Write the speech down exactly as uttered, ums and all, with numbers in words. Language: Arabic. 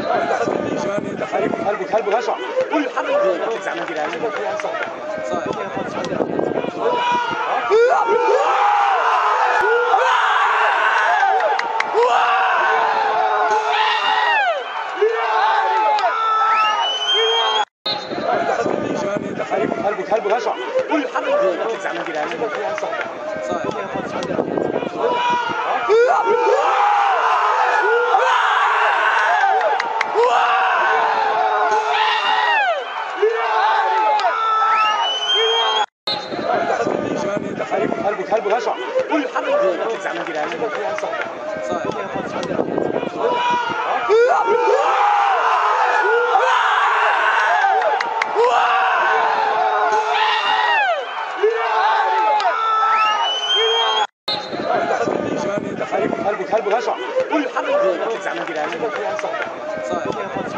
قلبك قلبك هشع كل حرب زعما نديرها انا صافي قلبك قلبك هشع كل حرب زعما نديرها انا صافي قلبك قلبك هشع كل حرب زعما نديرها انا صافي قلبك قلبك هشع كل حرب زعما نديرها انا صافي